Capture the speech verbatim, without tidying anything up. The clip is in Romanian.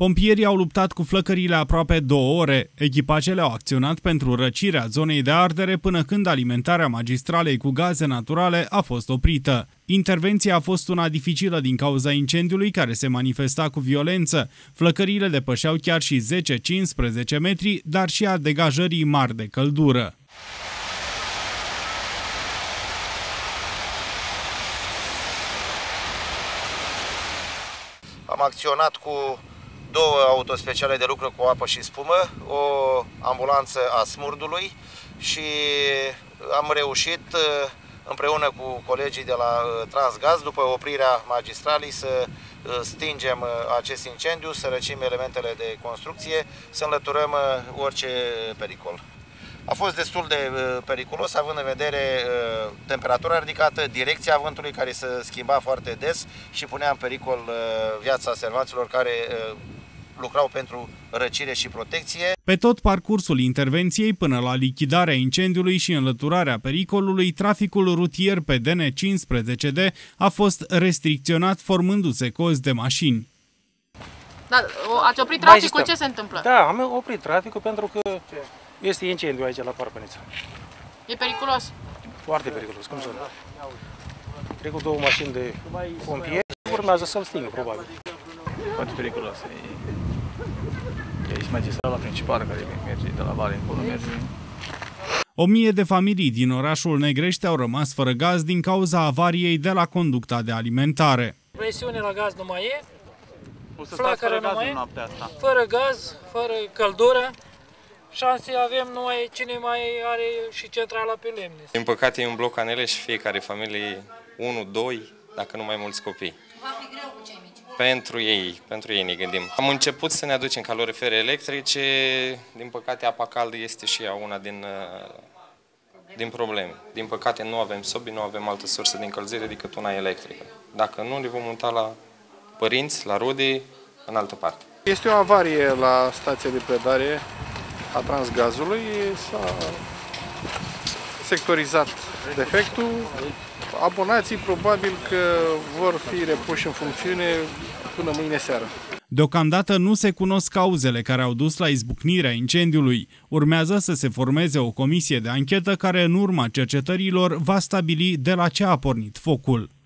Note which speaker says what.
Speaker 1: Pompierii au luptat cu flăcările aproape două ore. Echipajele au acționat pentru răcirea zonei de ardere până când alimentarea magistralei cu gaze naturale a fost oprită. Intervenția a fost una dificilă din cauza incendiului care se manifesta cu violență. Flăcările depășeau chiar și zece cincisprezece metri, dar și a degajării mari de căldură.
Speaker 2: Am acționat cu două autospeciale de lucru cu apă și spumă, o ambulanță a Smurdului și am reușit împreună cu colegii de la Transgaz, după oprirea magistralii, să stingem acest incendiu, să răcim elementele de construcție, să înlăturăm orice pericol. A fost destul de periculos, având în vedere temperatura ridicată, direcția vântului care se schimba foarte des și punea în pericol viața servanților care lucrau pentru răcire și protecție.
Speaker 1: Pe tot parcursul intervenției, până la lichidarea incendiului și înlăturarea pericolului, traficul rutier pe D N cincisprezece D a fost restricționat, formându-se cozi de mașini.
Speaker 3: Dar ați oprit traficul? Ce se întâmplă?
Speaker 4: Da, am oprit traficul pentru că este incendiu aici la Parpănița.
Speaker 3: E periculos?
Speaker 4: Foarte periculos, cum să nu? Trec cu două mașini de pompieri, urmează să-l stingă, probabil.
Speaker 5: Foarte periculos. E aici magistrala principală care merge de la Vale încolo merge.
Speaker 1: O mie de familii din orașul Negrești au rămas fără gaz din cauza avariei de la conducta de alimentare.
Speaker 6: Presiune la gaz nu mai e,
Speaker 5: O să
Speaker 6: flacără
Speaker 5: fără
Speaker 6: nu mai e,
Speaker 5: noaptea asta.
Speaker 6: fără gaz, fără căldură. Șanse avem noi, cine mai are și centrala pe lemne.
Speaker 7: Din păcate e un bloc anele și fiecare familie, unu, doi, dacă nu mai mulți copii.
Speaker 8: Va fi greu cu cei mici.
Speaker 7: Pentru ei, pentru ei ne gândim. Am început să ne aducem calorifere electrice, din păcate apa caldă este și ea una din, din probleme. Din păcate nu avem sobi, nu avem altă sursă de încălzire decât una electrică. Dacă nu, ne vom muta la părinți, la rude, în altă parte.
Speaker 9: Este o avarie la stația de predare a Transgazului, s-a sectorizat defectul. Abonații probabil că vor fi repuși în funcțiune până mâine seară.
Speaker 1: Deocamdată nu se cunosc cauzele care au dus la izbucnirea incendiului. Urmează să se formeze o comisie de anchetă care, în urma cercetărilor, va stabili de la ce a pornit focul.